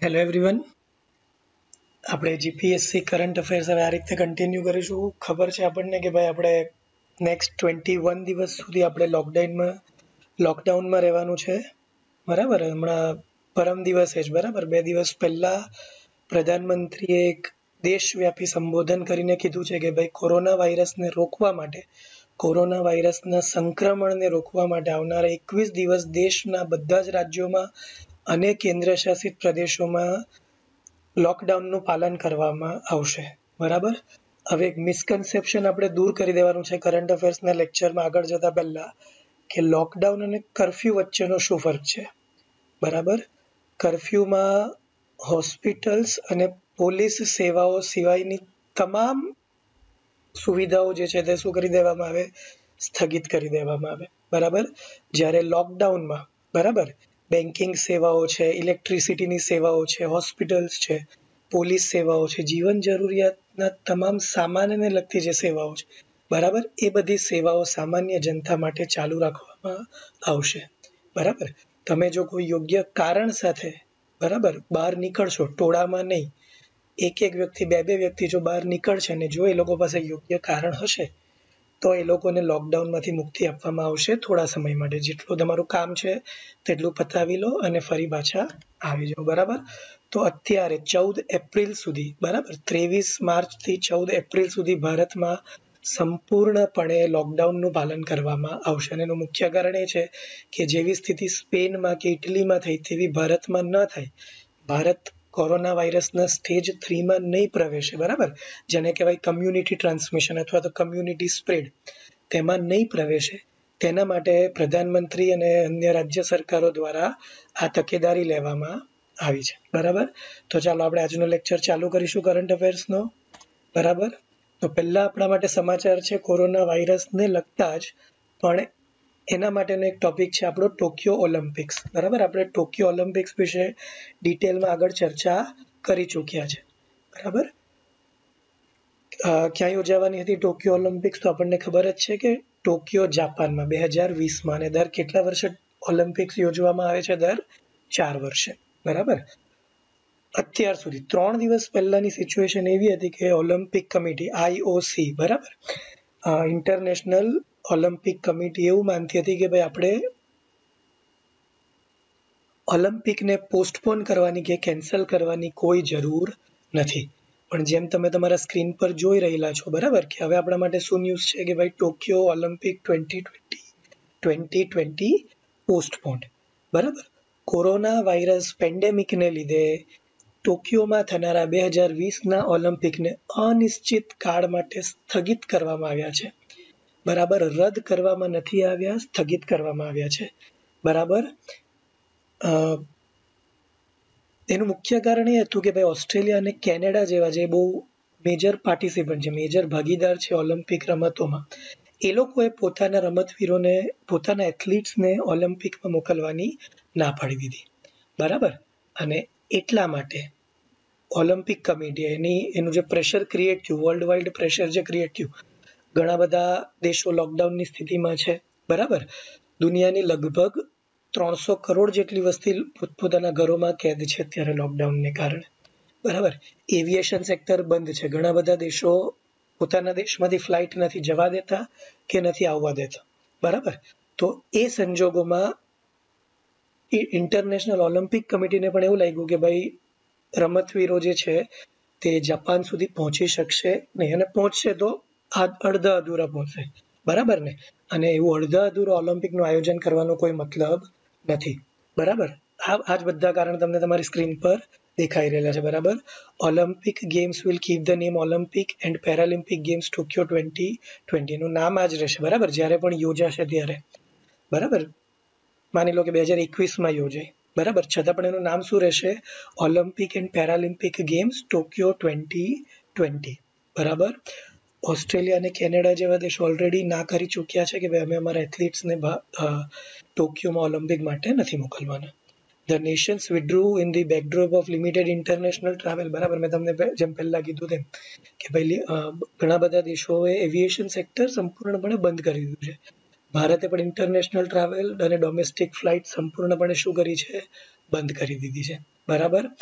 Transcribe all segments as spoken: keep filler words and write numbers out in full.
Hello everyone, આપણે GPSC current affairs હવે આ રીતે કન્ટિન્યુ કરીશું. ખબર છે આપણને કે ભાઈ આપણે નેક્સ્ટ ટ્વેન્ટી વન દિવસ સુધી આપણે લોકડાઉનમાં લોકડાઉનમાં રહેવાનું છે, બરાબર. હમણાં પરમ દિવસે જ બરાબર બે દિવસ પહેલા પ્રધાનમંત્રીએ એક દેશવ્યાપી સંબોધન કરીને કીધું છે કે ભાઈ કોરોના વાયરસને રોકવા માટે કોરોના વાયરસના સંક્રમણને રોકવા માટે આવનારા એકવીસ દિવસ દેશના બધા જ રાજ્યોમાં અને કેન્દ્ર શાસિત પ્રદેશોમાં લોકડાઉનનું પાલન કરવામાં આવશે, બરાબર. હવે એક મિસકન્સેપ્શન આપણે દૂર કરી દેવાનું છે કરંટ અફેર્સના લેક્ચરમાં આગળ જતા પહેલા કે લોકડાઉન અને કર્ફ્યુ વચ્ચેનો શું ફરક છે, બરાબર. કર્ફ્યુમાં હોસ્પિટલ્સ અને પોલીસ સેવાઓ સિવાયની તમામ સુવિધાઓ જે છે તે શું કરી દેવામાં આવે, સ્થગિત કરી દેવામાં આવે, બરાબર. જ્યારે લોકડાઉનમાં બરાબર બેન્કિંગ સેવાઓ છે, ઇલેક્ટ્રિસિટીની સેવાઓ છે, હોસ્પિટલ્સ છે, પોલીસ સેવાઓ છે, જીવન જરૂરિયાતના તમામ સામાનને લગતી જે સેવાઓ છે, બરાબર, એ બધી સેવાઓ સામાન્ય જનતા માટે ચાલુ રાખવામાં આવશે, બરાબર. તમે જો કોઈ યોગ્ય કારણ સાથે બરાબર બહાર નીકળશો, ટોળામાં નહીં, એક એક વ્યક્તિ બે બે વ્યક્તિ જો બહાર નીકળશે અને જો એ લોકો પાસે યોગ્ય કારણ હશે તો એ લોકોને લોકડાઉનમાંથી મુક્તિ આપવામાં આવશે થોડા સમય માટે. જેટલું તમારું કામ છે તેટલું પતાવી લો અને ફરી પાછા આવી જાઓ, બરાબર. તો અત્યારે ચૌદ એપ્રિલ સુધી બરાબર ત્રેવીસ માર્ચથી ચૌદ એપ્રિલ સુધી ભારતમાં સંપૂર્ણપણે લોકડાઉનનું પાલન કરવામાં આવશે. અને એનું મુખ્ય કારણ એ છે કે જેવી સ્થિતિ સ્પેનમાં કે ઇટલીમાં થઈ તેવી ભારતમાં ન થાય. ભારત કોરોના વાયરસના સ્ટેજ થ્રીમાં નહીં પ્રવેશે, બરાબર, જેને કહેવાય કમ્યુનિટી ટ્રાન્સમિશન અથવા તો કમ્યુનિટી સ્પ્રેડ, તેમાં નહીં પ્રવેશે. તેના માટે પ્રધાનમંત્રી અને અન્ય રાજ્ય સરકારો દ્વારા આ તકેદારી લેવામાં આવી છે, બરાબર. તો ચાલો આપણે આજનો લેક્ચર ચાલુ કરીશું કરંટ અફેર્સનો, બરાબર. તો પહેલા આપણા માટે સમાચાર છે કોરોના વાયરસને લગતા જ, પણ એના માટેનો એક ટોપિક છે આપણો ટોક્યો ઓલિમ્પિક્સ, બરાબર. આપણે ટોક્યો ઓલિમ્પિક્સ વિશે ડિટેલમાં આગળ ચર્ચા કરી ચૂક્યા છે, બરાબર. ક્યાં યોજાવાની હતી ટોક્યો ઓલિમ્પિક્સ? તો આપણને ખબર જ છે કે ટોક્યો જાપાનમાં બે હજાર વીસમાં. અને દર કેટલા વર્ષે ઓલિમ્પિક્સ યોજવામાં આવે છે? દર ચાર વર્ષે, બરાબર. અત્યાર સુધી ત્રણ દિવસ પહેલાની સિચ્યુએશન એવી હતી કે ઓલિમ્પિક કમિટી આઈઓસી બરાબર ઇન્ટરનેશનલ ઓલિમ્પિક કમિટી એવું માનતી હતી કે ભાઈ આપણે ઓલિમ્પિકને પોસ્ટપોન કરવાની કે કેન્સલ કરવાની કોઈ જરૂર નથી. પણ જેમ તમે તમારા સ્ક્રીન પર જોઈ રહેલા છો, બરાબર, કે હવે આપણા માટે શું ન્યૂઝ છે કે ભાઈ Tokyo Olympic twenty twenty twenty twenty postponed, બરાબર. કોરોના વાયરસ પેન્ડેમિકને લીધે ટોક્યોમાં થનારા બે હજાર વીસના ઓલિમ્પિકને અનિશ્ચિત કાળ માટે સ્થગિત કરવામાં આવ્યા છે, બરાબર. રદ કરવામાં નથી આવ્યા, સ્થગિત કરવામાં આવ્યા છે, બરાબર. એનું મુખ્ય કારણ એ હતું કે ભાઈ ઓસ્ટ્રેલિયા અને કેનેડા જેવા જે બહુ મેજર પાર્ટિસિપન્ટ છે, મેજર ભાગીદાર છે ઓલિમ્પિક રમતોમાં, એ લોકોએ પોતાના રમતવીરોને પોતાના એથ્લીટ્સને ઓલિમ્પિકમાં મોકલવાની ના પાડી દીધી, બરાબર. અને એટલા માટે ઓલિમ્પિક કમિટી એની એનું જે પ્રેશર ક્રિએટ થયું, વર્લ્ડ વાઇડ પ્રેશર જે ક્રિએટ થયું, ઘણા બધા દેશો લોકડાઉનની સ્થિતિમાં છે, બરાબર. દુનિયાની લગભગ ત્રણસો કરોડ જેટલી વસ્તી પોતપોતાના ઘરોમાં કેદ છે અત્યારે લોકડાઉનને કારણે, બરાબર. એવિએશન સેક્ટર બંધ છે, ઘણા બધા દેશો પોતાના દેશમાંથી ફ્લાઇટ નથી જવા દેતા કે નથી આવવા દેતા, બરાબર. તો એ સંજોગોમાં ઇન્ટરનેશનલ ઓલિમ્પિક કમિટીને પણ એવું લાગ્યું કે ભાઈ રમતવીરો જે છે તે જાપાન સુધી પહોંચી શકશે નહીં, અને પહોંચશે તો અડધા અધૂરા પહોંચશે, બરાબર ને. અને એવું અડધા અધૂરા ઓલિમ્પિકનું આયોજન કરવાનો કોઈ મતલબ નથી, બરાબર. આ આ જ બધા કારણ તમને તમારી સ્ક્રીન પર દેખાઈ રહેલા છે, બરાબર. Olympic games will keep the name Olympic and Paralympic games Tokyo twenty twenty નું નામ આ જ રહેશે, બરાબર, જ્યારે પણ યોજાશે ત્યારે, બરાબર. માની લો કે બે હજાર એકવીસમાં યોજાય, બરાબર, છતાં પણ એનું નામ શું રહેશે? Olympic and Paralympic games Tokyo twenty twenty, બરાબર. ઓસ્ટ્રેલિયા અને કેનેડા જેવા દેશો ઓલરેડી ના કરી ચૂક્યા છે કે ભાઈ અમે અમારા એથ્લીટ્સને ટોક્યોમાં ઓલિમ્પિક માટે નથી મોકલવાના. The nations withdrew in the backdrop of limited international travel, બરાબર. મેં તમને જેમ પહેલા કીધું તેમ કે ભાઈ ઘણા બધા દેશોએ એવિએશન સેક્ટર સંપૂર્ણપણે બંધ કરી દીધું છે. ભારતે પણ ઇન્ટરનેશનલ ટ્રાવેલ અને ડોમેસ્ટિક ફ્લાઇટ સંપૂર્ણપણે શું કરી છે? બંધ કરી દીધી છે, બરાબર.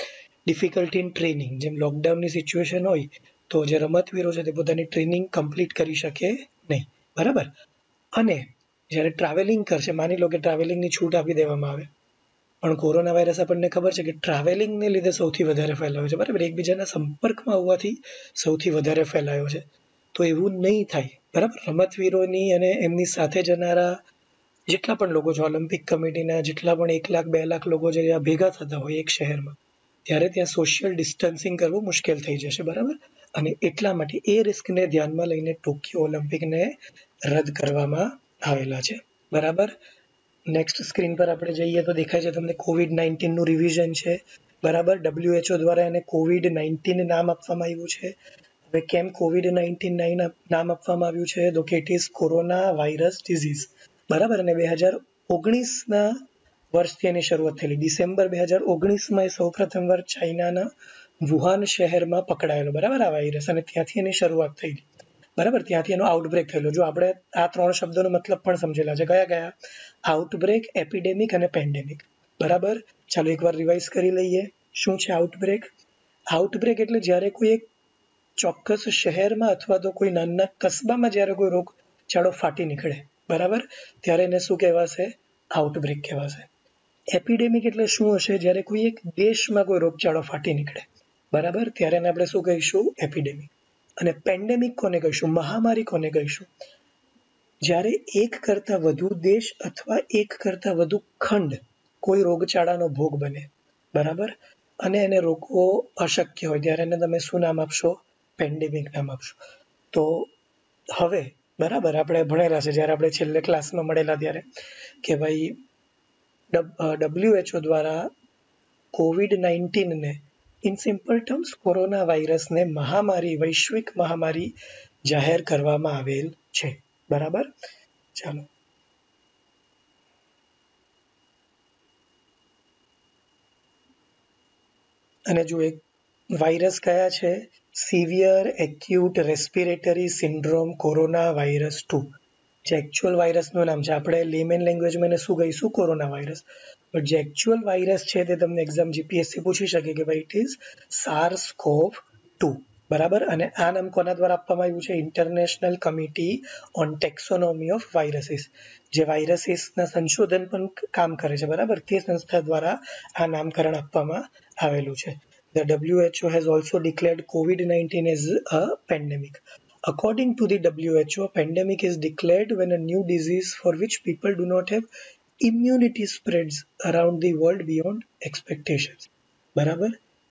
ડિફિકલ્ટી ઇન ટ્રેનિંગ, જેમ લોકડાઉનની સિચ્યુએશન હોય તો જે રમતવીરો છે તે પોતાની ટ્રેનિંગ કમ્પ્લીટ કરી શકે નહીં, બરાબર. અને જ્યારે ટ્રાવેલિંગ કરશે, માની લો કે ટ્રાવેલિંગની છૂટ આપી દેવામાં આવે, પણ કોરોના વાયરસ આપણને ખબર છે કે ટ્રાવેલિંગને લીધે સૌથી વધારે ફેલાયો છે, બરાબર. એકબીજાના સંપર્કમાં આવવાથી સૌથી વધારે ફેલાયો છે. તો એવું નહીં થાય, બરાબર. રમતવીરોની અને એમની સાથે જનારા જેટલા પણ લોકો છે, ઓલિમ્પિક કમિટીના જેટલા પણ એક લાખ બે લાખ લોકો જે ભેગા થતા હોય એક શહેરમાં, ત્યારે ત્યાં સોશિયલ ડિસ્ટન્સિંગ કરવું મુશ્કેલ થઈ જશે, બરાબર. અને એટલા માટે એ રિસ્કને ધ્યાનમાં લઈને ટોક્યો ઓલિમ્પિકને રદ કરવામાં આવેલા છે, બરાબર. નેક્સ્ટ સ્ક્રીન પર આપણે જઈએ તો દેખાય છે તમને કોવિડ નાઇન્ટીનનું રિવિઝન છે, બરાબર. ડબ્લ્યુએચઓ દ્વારા એને કોવિડ નાઇન્ટીન નામ આપવામાં આવ્યું છે. હવે કેમ કોવિડ નાઇન્ટીન નામ આપવામાં આવ્યું છે, તો કે it is corona virus disease, બરાબર. અને બે હજાર ઓગણીસના વર્ષથી એની શરૂઆત થયેલી. ડિસેમ્બર બે હજાર ઓગણીસમાં એ સૌ પ્રથમ વાર ચાઇનાના વુહાન શહેરમાં પકડાયેલો, બરાબર, આ વાયરસ. અને ત્યાંથી એની શરૂઆત થયેલી, બરાબર. ત્યાંથી એનો આઉટબ્રેક થયેલો. જો આપણે આ ત્રણ શબ્દોનો મતલબ પણ સમજેલા છે. કયા કયા? આઉટબ્રેક, એપિડેમિક અને પેન્ડેમિક, બરાબર. ચાલો એકવાર રિવાઇઝ કરી લઈએ. શું છે આઉટબ્રેક? આઉટબ્રેક એટલે જ્યારે કોઈ એક ચોક્કસ શહેરમાં અથવા તો કોઈ નાના કસ્બામાં જ્યારે કોઈ રોગચાળો ફાટી નીકળે, બરાબર, ત્યારે એને શું કહેવાશે? આઉટબ્રેક કહેવાશે. એપિડેમિક એટલે શું હશે? જ્યારે કોઈ એક દેશમાં કોઈ રોગચાળો ફાટી નીકળે, બરાબર, ત્યારે એને આપણે શું કહીશું? એપિડેમિક. અને પેન્ડેમિક કોને કહીશું? મહામારી કોને કહીશું? જ્યારે એક કરતાં વધુ દેશ અથવા એક કરતાં વધુ ખંડ કોઈ રોગચાળાનો ભોગ બને, બરાબર, અને એને રોકવો અશક્ય હોય, ત્યારે એને તમે શું નામ આપશો? પેન્ડેમિક નામ આપશો. તો હવે, બરાબર, આપણે ભણેલા છે જ્યારે આપણે છેલ્લે ક્લાસમાં મળેલા ત્યારે કે ભાઈ ડબ્લ્યુએચઓ દ્વારા કોવિડ નાઇન્ટીનને ઇન સિમ્પલ ટર્મ્સ કોરોના વાયરસને મહામારી, વૈશ્વિક મહામારી જાહેર કરવામાં આવેલ છે, બરાબર. ચાલો અને જો એક વાયરસ કયા છે? Severe acute respiratory syndrome corona virus two, જે એકચ્યુઅલ વાયરસનું નામ છે. આપણે લેમેન લેંગ્વેજમાં એને શું કહીશું? Corona virus. બટ જે એકચ્યુઅલ વાયરસ છે તે તમને એક્ઝામ જીપીએસસી પૂછી શકે કે ભાઈ it is SARS CoV two, બરાબર. અને આ નામ કોના દ્વારા આપવામાં આવ્યું છે? International committee on taxonomy of viruses, જે વાયરસીસના સંશોધન પણ કામ કરે છે, બરાબર. તે સંસ્થા દ્વારા આ નામકરણ આપવામાં આવેલું છે. The W H O has also declared COVID nineteen as a pandemic. According to the W H O, pandemic is declared when a new disease for which people do not have immunity spreads around the world beyond expectations. બરાબર.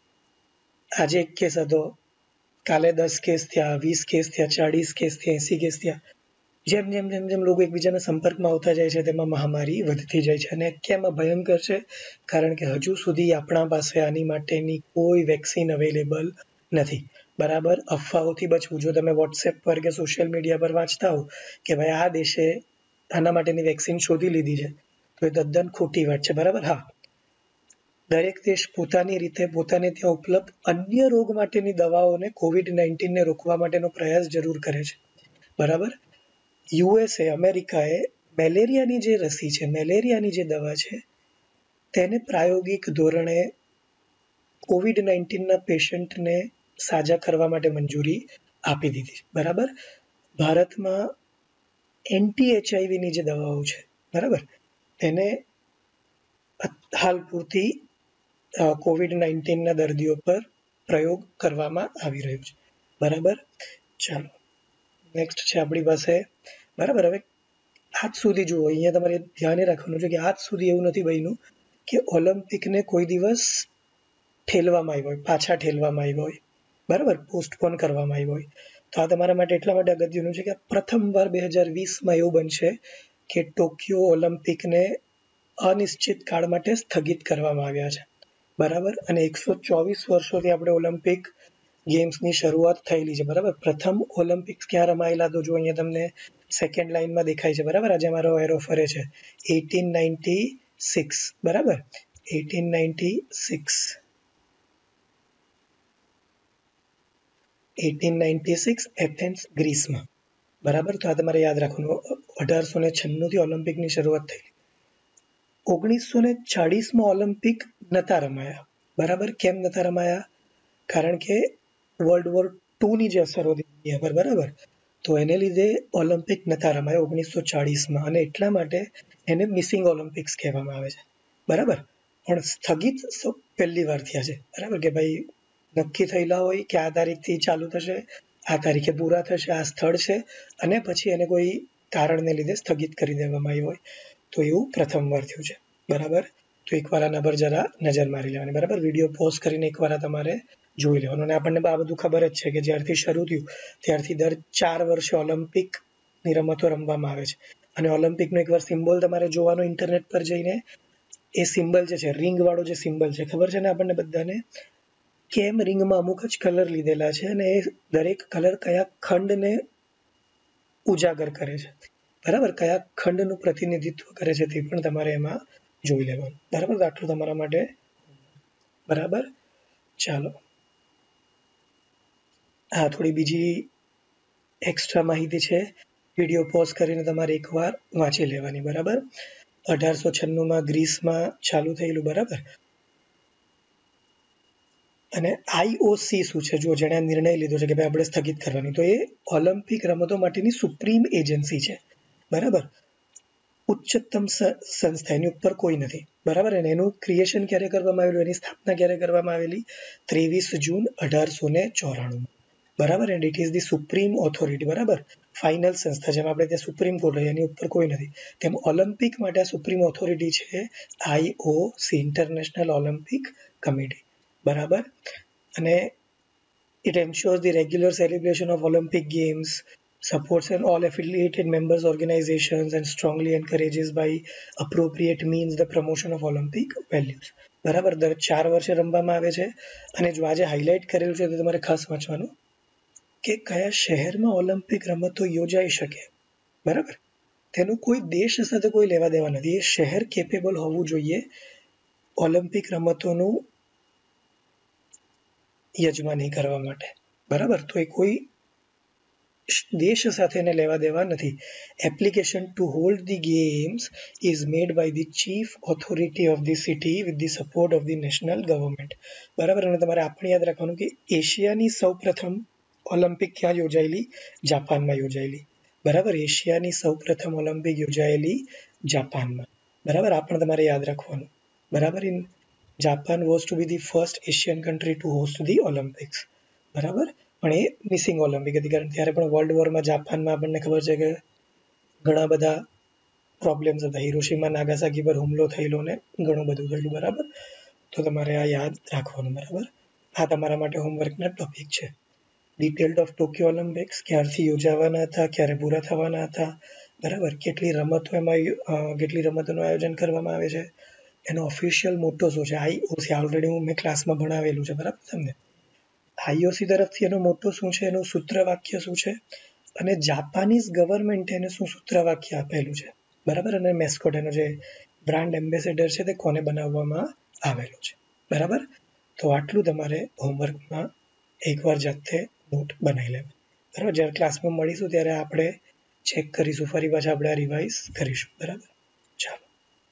આજે એક case હતો, કાલે દસ case થયા, વીસ case થયા, ચાળીસ કેસ થયા, એસી કેસ થયા. જેમ જેમ જેમ જેમ લોકો એકબીજાના સંપર્કમાં આવતા જાય છે તેમાં મહામારી વધતી જાય છે. અને કેમ આ ભયંકર છે? કારણ કે હજુ સુધી આપણા પાસે આની માટેની કોઈ વેક્સિન અવેલેબલ નથી, બરાબર. અફવાઓથી બચવું. જો તમે વોટ્સએપ પર કે સોશિયલ મીડિયા પર વાંચતા હો કે ભાઈ આ દેશે આના માટેની વેક્સિન શોધી લીધી છે, તો એ તદ્દન ખોટી વાત છે, બરાબર. હા, દરેક દેશ પોતાની રીતે પોતાને ત્યાં ઉપલબ્ધ અન્ય રોગ માટેની દવાઓને કોવિડ નાઇન્ટીનને રોકવા માટેનો પ્રયાસ જરૂર કરે છે, બરાબર. યુએસએ, અમેરિકાએ મેલેરિયાની જે રસી છે, મેલેરિયાની જે દવા છે, તેને પ્રાયોગિક ધોરણે કોવિડ નાઇન્ટીનના પેશન્ટને સાજા કરવા માટે મંજૂરી આપી દીધી, બરાબર. ભારતમાં એન્ટી એચઆઈવીની જે દવાઓ છે, બરાબર, તેને હાલ પૂરતી કોવિડ નાઇન્ટીનના દર્દીઓ પર પ્રયોગ કરવામાં આવી રહ્યો છે, બરાબર. ચાલો નેક્સ્ટ છે આપણી પાસે, બરાબર. હવે આજ સુધી જુઓ, અહીંયા તમારે ધ્યાને રાખવાનું છે કે આજ સુધી એવું નથી બન્યું કે ઓલિમ્પિકને કોઈ દિવસ ઠેલવામાં આવ્યો હોય, પાછા ઠેલવામાં આવ્યો હોય, બરાબર, પોસ્ટપોન કરવામાં આવ્યો હોય. તો આ તમારા માટે એટલા માટે અગત્યનું છે કે પ્રથમવાર બે હજાર વીસમાં એવું બનશે કે ટોક્યો ઓલિમ્પિકને અનિશ્ચિત કાળ માટે સ્થગિત કરવામાં આવ્યા છે, બરાબર. અને એકસો ચોવીસ વર્ષોથી આપણે ઓલિમ્પિક ગેમ્સની શરૂઆત થયેલી છે, બરાબર. પ્રથમ ઓલિમ્પિક્સ ક્યાં રમાયેલા? તો જો અહીંયા તમને સેકન્ડ લાઇનમાં દેખાય છે, બરાબર. આજે મારો એરો ફરે છે. એટીન નાઇન્ટી સિક્સ, બરાબર, eighteen ninety six eighteen ninety six Athens, ગ્રીસમાં, બરાબર. તો આ તમારે યાદ રાખવાનું. અઢારસો ને છન્નુંથી ઓલિમ્પિકની શરૂઆત થયેલી. ઓગણીસો ને ચાળીસમાં ઓલિમ્પિક નહોતા રમાયા, બરાબર. કેમ નતા રમાયા? કારણ કે વર્લ્ડ વોર ટુ ની જે અસરો હતી દુનિયા પર, બરાબર, તો એને લીધે ઓલિમ્પિક નતા રમાયા ઓગણીસો ચાળીસમાં, અને એટલા માટે એને મિસિંગ ઓલિમ્પિક્સ કહેવામાં આવે છે. બરાબર. પણ સ્થગિત પહેલી વાર થયા છે. બરાબર, કે ભાઈ નક્કી થયેલા હોય કે આ તારીખથી ચાલુ થશે, આ તારીખે પૂરા થશે, આ સ્થળ છે, અને પછી એને કોઈ કારણને લીધે સ્થગિત કરી દેવામાં આવ્યું હોય, તો એવું પ્રથમ વાર થયું છે. બરાબર. તો એકવાર આના પર જરા નજર મારી લેવાની. બરાબર, વિડીયો પોઝ કરીને એકવાર તમારે જોઈ લેવાનું. અને આપણને આ બધું ખબર જ છે કે જ્યારથી શરૂ થયું ત્યારથી દર ચાર વર્ષે ઓલિમ્પિકની રમતો રમવામાં આવે છે. અને ઓલિમ્પિકનો એકવાર સિમ્બોલ તમારે જોવાનો ઇન્ટરનેટ પર જઈને. એ સિમ્બલ જે છે, રિંગ વાળો જે સિમ્બલ છે, ખબર છે ને આપણને બધાને, કેમ રિંગમાં અમુક જ કલર લીધેલા છે અને એ દરેક કલર કયા ખંડને ઉજાગર કરે છે, બરાબર, કયા ખંડનું પ્રતિનિધિત્વ કરે છે તે પણ તમારે એમાં જોઈ લેવાનું. બરાબર, તો આટલું તમારા માટે. બરાબર, ચાલો. હા, થોડી બીજી એક્સ્ટ્રા માહિતી છે, વિડીયો પોઝ કરીને તમારે એકવાર વાંચી લેવાની. બરાબર. અઢારસો છન્નુંમાં ગ્રીસમાં ચાલુ થયેલું. બરાબર. અને આઈઓસી શું છે? જો જેણે નિર્ણય લીધો છે કે ભાઈ આપણે સ્થગિત કરવાની, તો એ ઓલિમ્પિક રમતો માટેની સુપ્રીમ એજન્સી છે. બરાબર, ઉચ્ચતમ સંસ્થા, એની ઉપર કોઈ નથી. બરાબર. અને એનું ક્રિએશન ક્યારે કરવામાં આવેલું, એની સ્થાપના ક્યારે કરવામાં આવેલી? ત્રેવીસ જૂન અઢારસો ને ચોરાણું. બરાબર. And it is the supreme authority. બરાબર, ફાઇનલ સંસ્થા. જેમ આપણે ત્યાં સુપ્રીમ કોર્ટ હોય, એની ઉપર કોઈ નથી, તેમ ઓલિમ્પિક માટે આ સુપ્રીમ ઓથોરિટી છે આઈઓસી, ઇન્ટરનેશનલ ઓલિમ્પિક કમિટી. બરાબર. અને it ensures the regular celebration of Olympic Games, supports and all affiliated members organizations, and strongly encourages by appropriate means the promotion of Olympic values. બરાબર. દર ચાર વર્ષે રમવામાં આવે છે. અને જો આજે હાઇલાઇટ કરેલું છે તો તમારે ખાસ વાંચવાનું કે કયા શહેરમાં ઓલિમ્પિક રમતો યોજાઈ શકે. બરાબર, તેનું કોઈ દેશ સાથે કોઈ લેવા દેવા નથી. એ શહેર કેપેબલ હોવું જોઈએ ઓલિમ્પિક રમતોનું યજમાની કરવા માટે. બરાબર, તો એ કોઈ દેશ સાથે એને લેવા દેવા નથી. Application to hold the games is made by the chief authority of the city with the support of the national government. બરાબર. અને તમારે આપણે યાદ રાખવાનું કે એશિયાની સૌ પ્રથમ ઓલિમ્પિક ક્યાં યોજાયેલી? જાપાનમાં યોજાયેલી. બરાબર, એશિયાની સૌ પ્રથમ ઓલિમ્પિક યોજાયેલી જાપાનમાં. બરાબર, આ પણ તમારે યાદ રાખવાનું. બરાબર. In Japan was to be the first Asian country to host the Olympics. બરાબર. પણ એ મિસિંગ ઓલિમ્પિક હતી, કારણ ત્યારે પણ વર્લ્ડ વોરમાં જાપાનમાં આપણને ખબર છે કે ઘણા બધા પ્રોબ્લેમ્સ હતા. હિરોશીમા નાગાસાકી પર હુમલો થયેલો ને ઘણું બધું થયેલું. બરાબર, તો તમારે આ યાદ રાખવાનું. બરાબર, આ તમારા માટે હોમવર્કના ટોપિક છે. ડિટેલ્ડ ઓફ ટોક્યો ઓલિમ્પિક્સ, ક્યારથી યોજાવાના હતા, ક્યારે પૂરા થવાના હતા. બરાબર, કેટલી રમતો એમાં કેટલી રમતોનું આયોજન કરવામાં આવે છે, એનો ઓફિશિયલ મોટો શું છે? આઈઓસી. ઓલરેડી હું મેં ક્લાસમાં ભણાવેલું છે. બરાબર, તમને આઈઓસી તરફથી એનો મોટો શું છે, એનું સૂત્રવાક્ય શું છે, અને જાપાનીઝ ગવર્મેન્ટે એને શું સૂત્રવાક્ય આપેલું છે. બરાબર, અને મેસ્કોટ, એનો જે બ્રાન્ડ એમ્બેસેડર છે, તે કોને બનાવવામાં આવેલું છે. બરાબર, તો આટલું તમારે હોમવર્કમાં એકવાર જાતે નોટ બનાવી લેવા. બરાબર, જ્યારે ક્લાસમાં મળીશું ત્યારે આપણે ચેક કરીશું, ફરી પાછા આપણે આ રિવાઇઝ કરીશું. બરાબર, ચાલો.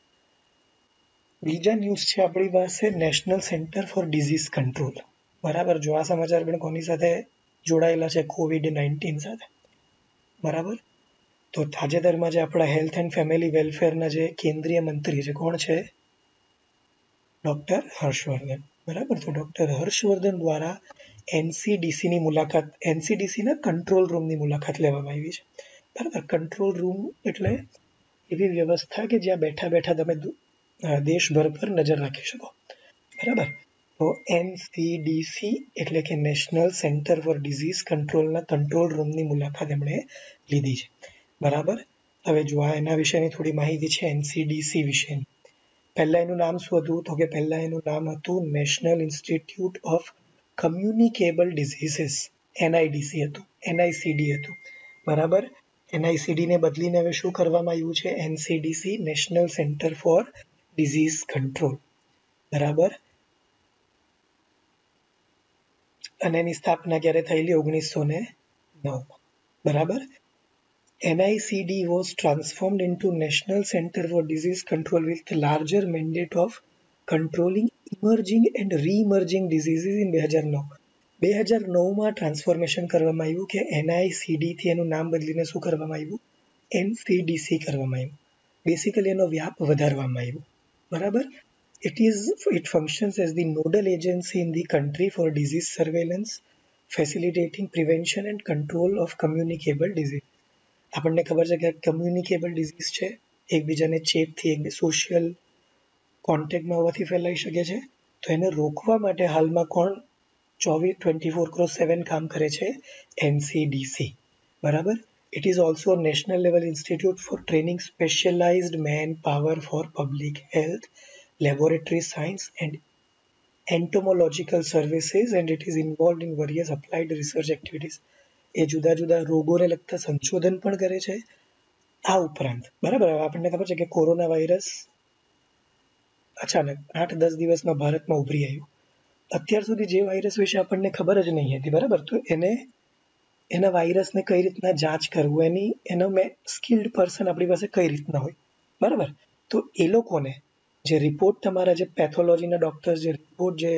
બીજા ન્યૂઝ છે આપણી પાસે national centre for disease control. બરાબર, જો આ સમાચાર પણ કોની સાથે જોડાયેલા છે? કોવિડ નાઇન્ટીન સાથે. બરાબર, તો તાજેતરમાં જે આપણા હેલ્થ એન્ડ ફેમિલી વેલફેરના જે કેન્દ્રીય મંત્રી છે, કોણ છે? ડૉક્ટર હર્ષવર્ધન. બરાબર, તો ડૉક્ટર હર્ષવર્ધન દ્વારા એનસીડીસીની મુલાકાત, એનસીડીસીના કંટ્રોલ રૂમની મુલાકાત લેવામાં આવી છે. બરાબર, કંટ્રોલ રૂમ એટલે એવી વ્યવસ્થા કે જ્યાં બેઠા બેઠા તમે દેશભર પર નજર રાખી શકો. બરાબર, તો એનસીડીસી એટલે કે નેશનલ સેન્ટર ફોર ડિઝીઝ કંટ્રોલના કંટ્રોલ રૂમની મુલાકાત એમણે લીધી છે. બરાબર, હવે જો આ એના વિશેની થોડી માહિતી છે એનસીડીસી વિશેની. પહેલાં એનું નામ શું હતું? તો કે પહેલાં એનું નામ હતું national institute of communicable diseases, NIDC હતું, એનઆઈસીડી હતું. બરાબર, એનઆઈસીડીને બદલીને હવે શું કરવામાં આવ્યું છે? NCDC, national centre for disease control. બરાબર, અને એની સ્થાપના ક્યારે થયેલી? ઓગણીસો ને નવમાં. બરાબર, N I C D was transformed into National Center for Disease Control with larger mandate of controlling emerging and reemerging diseases in બે હજાર નવ બે હજાર નવમાં ટ્રાન્સફોર્મેશન કરવામાં આવ્યું કે એનઆઈસીડીથી એનું નામ બદલીને શું કરવામાં આવ્યું, એનસીડીસી કરવામાં આવ્યું. બેસિકલી એનો વ્યાપ વધારવામાં આવ્યો. બરાબર. It is it functions as the nodal agency in the country for disease surveillance, facilitating prevention and control of communicable disease. આપણને ખબર છે કે કમ્યુનિકેબલ ડિઝીઝ છે, એકબીજાને ચેપથી એક સોશિયલ કોન્ટેક્ટમાં હોવાથી ફેલાઈ શકે છે. તો એને રોકવા માટે હાલમાં કોણ ચોવીસ ટ્વેન્ટી ફોર ક્રોસ સેવન કામ કરે છે, એનસીડીસી. બરાબર. It is also a national level institute for training specialized manpower for public health, laboratory science and entomological services, and it is involved in various applied research activities. એ જુદા જુદા રોગોને લગતા સંશોધન પણ કરે છે. આ ઉપરાંત બરાબર આપણને ખબર છે કે કોરોના વાયરસ અચાનક આઠ દસ દિવસમાં ભારતમાં ઉભરી આવ્યું. અત્યાર સુધી જે વાયરસ વિશે આપણને ખબર જ નહીં હતી. બરાબર. તો એને એના વાયરસને કઈ રીતના જાંચ કરવું, એની એનો મેં સ્કિલ્ડ પર્સન આપણી પાસે કઈ રીતના હોય. બરાબર. તો એ લોકોને જે રિપોર્ટ તમારા જે પેથોલોજીના ડૉક્ટર જે રિપોર્ટ જે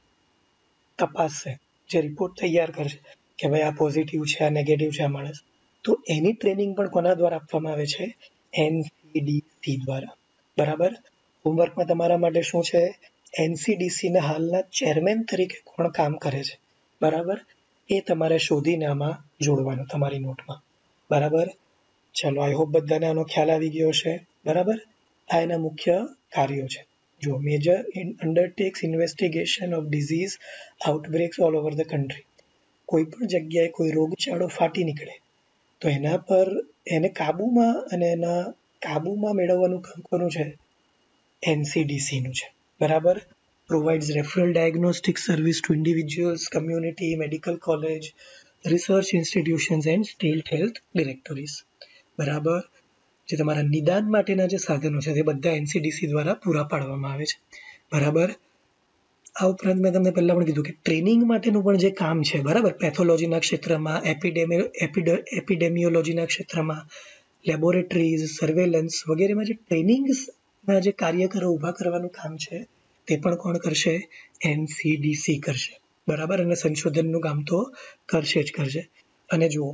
તપાસશે, જે રિપોર્ટ તૈયાર કરશે કે ભાઈ આ પોઝિટિવ છે, આ નેગેટિવ છે આ માણસ, તો એની ટ્રેનિંગ પણ કોના દ્વારા આપવામાં આવે છે, એનસીડીસી દ્વારા. બરાબર. હોમવર્કમાં તમારા માટે શું છે, એનસીડીસીના હાલના ચેરમેન તરીકે કોણ કામ કરે છે. બરાબર. એ તમારે શોધીને આમાં જોડવાનું તમારી નોટમાં. બરાબર. ચલો, આઈ હોપ બધાને આનો ખ્યાલ આવી ગયો છે. બરાબર. આ એના મુખ્ય કાર્યો છે. જો major in undertakes investigation of disease outbreaks all over the country. કોઈ પણ જગ્યાએ કોઈ રોગચાળો ફાટી નીકળે તો એના પર એને કાબૂમાં અને એના કાબૂમાં મેળવવાનું કામ કોનું છે, એનસીડીસીનું છે. બરાબર. provides referral diagnostic service to individuals, community, medical college, research institutions and state health directories. બરાબર. જે તમારા નિદાન માટેના જે સાધનો છે તે બધા એનસીડીસી દ્વારા પૂરા પાડવામાં આવે છે. બરાબર. આ ઉપરાંત મેં તમને પહેલાં પણ કીધું કે ટ્રેનિંગ માટેનું પણ જે કામ છે, બરાબર, પેથોલોજીના ક્ષેત્રમાં, એપિડેમિ એપિડેમિયોલોજીના ક્ષેત્રમાં, લેબોરેટરીઝ, સર્વેલન્સ વગેરેમાં જે ટ્રેનિંગના જે કાર્યકરો ઊભા કરવાનું કામ છે તે પણ કોણ કરશે, એનસીડીસી કરશે. બરાબર. અને સંશોધનનું કામ તો કરશે જ કરશે. અને જુઓ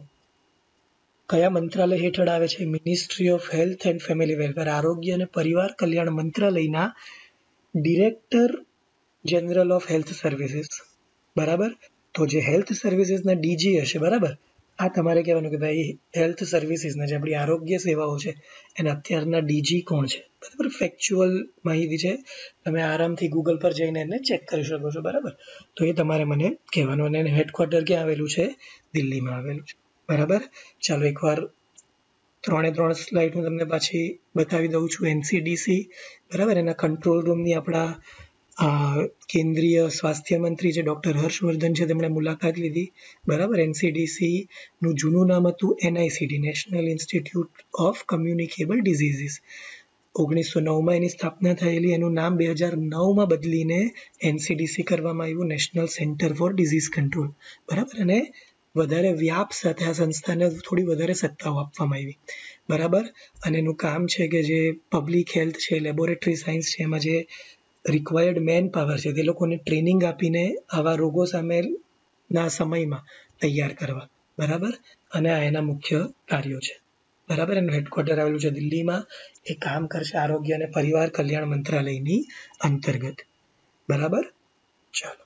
કયા મંત્રાલય હેઠળ આવે છે, ministry of health and family welfare, આરોગ્ય અને પરિવાર કલ્યાણ મંત્રાલયના director general of health services. બરાબર. તો જે હેલ્થ સર્વિસીસના ડીજી હશે, બરાબર, આ તમારે કહેવાનું કે ભાઈ હેલ્થ સર્વિસીસના જે આપણી આરોગ્ય સેવાઓ છે એના અત્યારના ડીજી કોણ છે. બરાબર. ફેક્ચ્યુઅલ માહિતી છે, તમે આરામથી ગૂગલ પર જઈને એને ચેક કરી શકો છો. બરાબર. તો એ તમારે મને કહેવાનું. અને એનું હેડક્વાર્ટર ક્યાં આવેલું છે, દિલ્હીમાં આવેલું છે. બરાબર. ચાલો એકવાર ત્રણે ત્રણ સ્લાઇડ હું તમને પાછી બતાવી દઉં છું. એનસીડીસી, બરાબર, એના કંટ્રોલ રૂમની આપણા કેન્દ્રીય સ્વાસ્થ્ય મંત્રી જે ડૉક્ટર હર્ષવર્ધન છે તેમણે મુલાકાત લીધી. બરાબર. એનસીડીસીનું જૂનું નામ હતું NICD, national institute of communicable diseases. ઓગણીસો નવમાં એની સ્થાપના થયેલી. એનું નામ બે હજાર નવમાં બદલીને એનસીડીસી કરવામાં આવ્યું, national centre for disease control. બરાબર. અને વધારે વ્યાપ સાથે આ સંસ્થાને થોડી વધારે સત્તાઓ આપવામાં આવી. બરાબર. અને એનું કામ છે કે જે પબ્લિક હેલ્થ છે, લેબોરેટરી સાયન્સ છે, એમાં જે રિક્વાયર્ડ મેન પાવર છે તે લોકોને ટ્રેનિંગ આપીને આવા રોગો સામેના સમયમાં તૈયાર કરવા. બરાબર. અને આ એના મુખ્ય કાર્યો છે. બરાબર. એનું હેડક્વાર્ટર આવેલું છે દિલ્હીમાં. એ કામ કરશે આરોગ્ય અને પરિવાર કલ્યાણ મંત્રાલયની અંતર્ગત. બરાબર. ચાલો.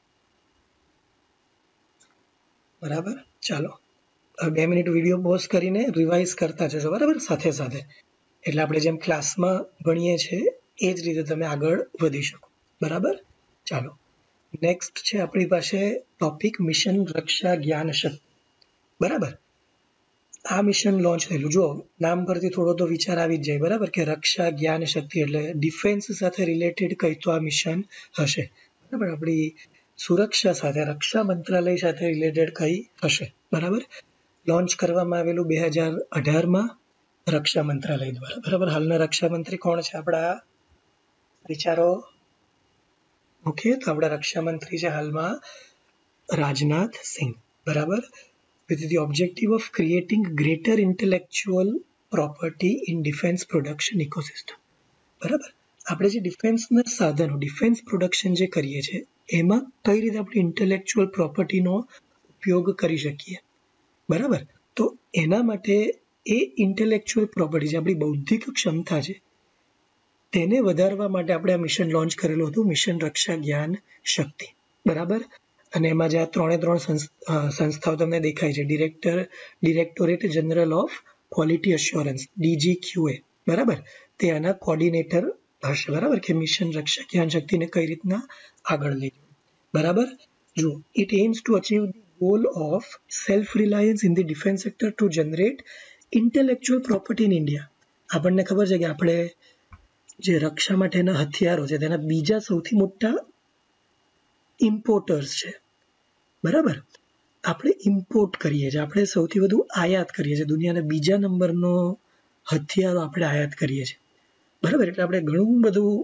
બરાબર. ચાલો બે મિનિટ વિડીયો પોઝ કરીને રિવાઇઝ કરતા જશો. બરાબર. સાથે સાથે એટલે આપણે જેમ ક્લાસમાં ભણીએ છીએ એ જ રીતે તમે આગળ વધી શકો. બરાબર. ચાલો નેક્સ્ટ છે આપણી પાસે ટોપિક મિશન રક્ષા જ્ઞાન શક્તિ. બરાબર. આ મિશન લોન્ચ થયેલું. જો નામ પરથી થોડો તો વિચાર આવી જ જાય. બરાબર. કે રક્ષા જ્ઞાન શક્તિ એટલે ડિફેન્સ સાથે રિલેટેડ કંઈ તો આ મિશન હશે. બરાબર. આપણી સુરક્ષા સાથે, રક્ષા મંત્રાલય સાથે રિલેટેડ કંઈ હશે. બરાબર. લોન્ચ કરવામાં આવેલું બે હજાર અઢારમાં રક્ષા મંત્રાલય દ્વારા. બરાબર. હાલના રક્ષા મંત્રી કોણ છે આપણા, વિચારો. ઓકે. તો આપણા રક્ષા મંત્રી છે હાલમાં રાજનાથ સિંહ. બરાબર. with the objective of creating greater intellectual property in defense production ecosystem. બરાબર. આપણે જે ડિફેન્સના સાધનો ડિફેન્સ પ્રોડક્શન જે કરીએ છીએ એમાં કઈ રીતે આપણે ઇન્ટેલેક્ચ્યુઅલ પ્રોપર્ટીનો ઉપયોગ કરી શકીએ, બરાબર. તો એના માટે એ ઇન્ટેલેક્ચ્યુઅલ પ્રોપર્ટી જે આપણી બૌદ્ધિક ક્ષમતા છે તેને વધારવા માટે આપણે આ મિશન લોન્ચ કરેલું હતું, મિશન રક્ષા જ્ઞાન શક્તિ, બરાબર. અને એમાં જે આ ત્રણે ત્રણ સંસ્થાઓ તમને દેખાય છે, director directorate general of quality assurance DGQA, બરાબર, તે આના કોર્ડિનેટર હશે, બરાબર, કે મિશન રક્ષા જ્ઞાન શક્તિને કઈ રીતના આગળ લઈ, બરાબર. જો it aims to achieve the goal of self reliance in the defence sector to generate intellectual property in India. આપણને ખબર છે કે આપણે જે રક્ષા માટેના હથિયારો છે તેના બીજા સૌથી મોટા ઇમ્પોર્ટર્સ છે, બરાબર. આપણે ઇમ્પોર્ટ કરીએ છીએ, આપણે સૌથી વધુ આયાત કરીએ છીએ, દુનિયાના બીજા નંબરનો હથિયારો આપણે આયાત કરીએ છીએ, બરાબર. એટલે આપણે ઘણું બધું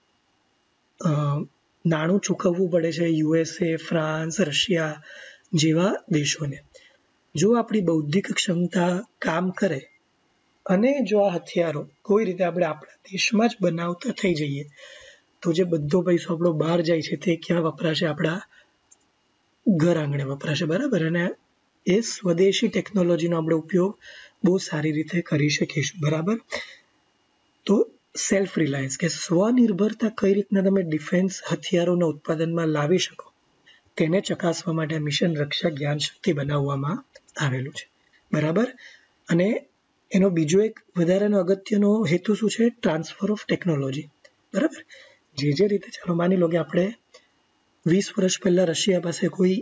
નાણું ચૂકવવું પડે છે યુએસએ, ફ્રાન્સ, રશિયા જેવા દેશોને. જો આપણી બૌદ્ધિક ક્ષમતા કામ કરે અને જો આ હથિયારો કોઈ રીતે આપણે આપણા દેશમાં જ બનાવતા થઈ જઈએ તો જે બધો પૈસો આપણો બહાર જાય છે તે ક્યાં વપરાશે? આપણા ઘર આંગણે વપરાશે, બરાબર. અને એ સ્વદેશી ટેકનોલોજીનો આપણે ઉપયોગ બહુ સારી રીતે કરી શકીશું, બરાબર. તો સેલ્ફ રિલાયન્સ કે સ્વનિર્ભરતા કઈ રીતના તમે ડિફેન્સ હથિયારોના ઉત્પાદનમાં લાવી શકો તેને ચકાસવા માટે મિશન રક્ષા જ્ઞાન શક્તિ બનાવવામાં આવેલું છે, બરાબર. અને એનો બીજો એક વધારાનો અગત્યનો હેતુ શું છે? ટ્રાન્સફર ઓફ ટેકનોલોજી, બરાબર. જે જે રીતે ચાલો માની લો કે આપણે વીસ વર્ષ પહેલા રશિયા પાસે કોઈ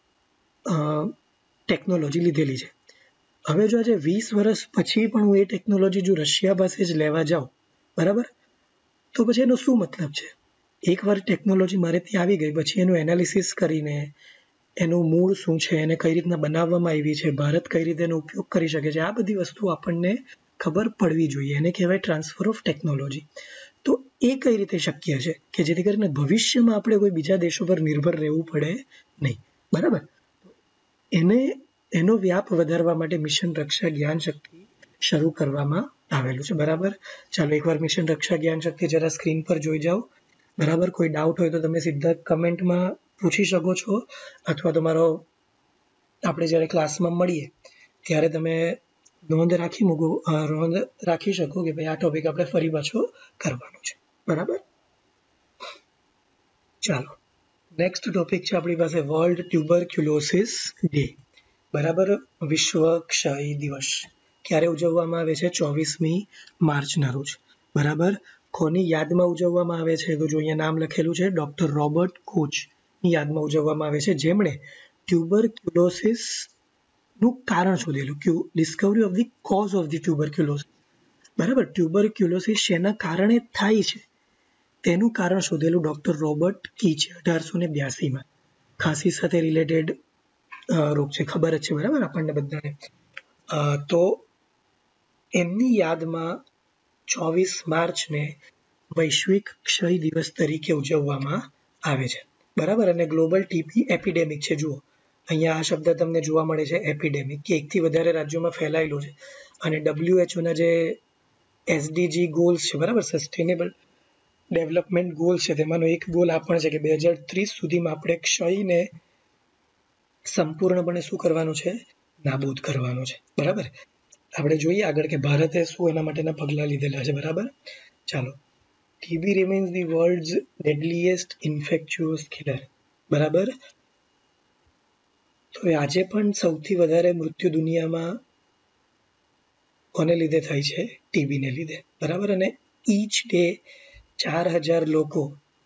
ટેકનોલોજી લીધેલી છે. હવે જો આજે વીસ વર્ષ પછી પણ હું એ ટેકનોલોજી જો રશિયા પાસે જ લેવા જાઉં, બરાબર, તો પછી એનો શું મતલબ છે? એકવાર ટેકનોલોજી મારે ત્યાં આવી ગઈ પછી એનું એનાલિસિસ કરીને એનું મૂળ શું છે, એને કઈ રીતના બનાવવામાં આવી છે, ભારત કઈ રીતે એનો ઉપયોગ કરી શકે છે, આ બધી વસ્તુ આપણને ખબર પડવી જોઈએ. એને કહેવાય ટ્રાન્સફર ઓફ ટેકનોલોજી. તો એ કઈ રીતે શક્ય છે કે જેથી કરીને ભવિષ્યમાં આપણે કોઈ બીજા દેશો પર નિર્ભર રહેવું પડે નહીં, બરાબર. એને એનો વ્યાપ વધારવા માટે મિશન રક્ષા જ્ઞાન શક્તિ શરૂ કરવામાં આવેલું છે, બરાબર. ચાલો એકવાર મિશન રક્ષા જ્ઞાન શક્તિ જરા સ્ક્રીન પર જોઈ જાઓ, બરાબર. કોઈ ડાઉટ હોય તો તમે સીધા કમેન્ટમાં પૂછી શકો છો અથવા તમારો આપણે જ્યારે ક્લાસમાં મળીએ ત્યારે તમે નોંધ રાખી મૂકો નોંધ રાખી શકો કે ભાઈ આ ટોપિક આપણે ફરી પાછો કરવાનો છે, બરાબર. ચાલો નેક્સ્ટ ટોપિક છે આપણી પાસે વર્લ્ડ ટ્યુબરક્યુલોસિસ ડે, બરાબર. વિશ્વ ક્ષય દિવસ ક્યારે ઉજવવામાં આવે છે? ચોવીસમી માર્ચના રોજ, બરાબર. કોની યાદમાં ઉજવવામાં આવે છે? તો જો અહીંયા નામ લખેલું છે ડોક્ટર રોબર્ટ કોચની યાદમાં ઉજવવામાં આવે છે, જેમણે ટ્યુબરક્યુલોસિસ નું કારણ શોધેલું, ક્યુ discovery of the cause of the tuberculosis, બરાબર. ટ્યુબરક્યુલોસિસ શેના કારણે થાય છે તેનું કારણ શોધેલું ડોક્ટર રોબર્ટ કીચે અઢારસો ને બ્યાસીમાં. ખાંસી સાથે રિલેટેડ રોગ છે, ખબર જ છે, બરાબર આપણને બધાને. તો એમની યાદમાં ચોવીસ માર્ચને વૈશ્વિક ક્ષય દિવસ તરીકે ઉજવવામાં આવે છે, બરાબર. અને ગ્લોબલ ટીબી એપિડેમિક છે, જુઓ અહીંયા આ શબ્દ તમને જોવા મળે છે એપિડેમિક, કે એકથી વધારે રાજ્યોમાં ફેલાયેલું છે. અને ડબ્લ્યુએચઓના જે એસડીજી ગોલ્સ છે, બરાબર, સસ્ટેનેબલ ડેવલપમેન્ટ ગોલ છે, તેમાંનો એક ગોલ આ પણ છે કે બે હજાર ત્રીસ સુધીમાં આપણે ક્ષયને સંપૂર્ણપણે શું કરવાનું છે? નાબૂદ કરવાનું છે, બરાબર. આપણે જોઈએ આગળ કે ભારતે શું એના માટેના પગલાં લીધેલા છે, બરાબર. ચાલો, TB remains the world's deadliest infectious killer, બરાબર. તો આજે પણ સૌથી વધારે મૃત્યુ દુનિયામાં કોને લીધે થાય છે? ટીબીને લીધે, બરાબર. અને ઈચ ડે ચાર હજાર લોકો